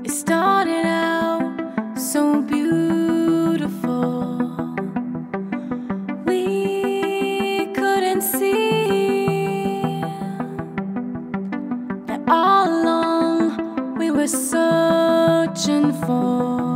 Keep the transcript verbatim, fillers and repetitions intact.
It started out so beautiful. We couldn't see that all along we were searching for.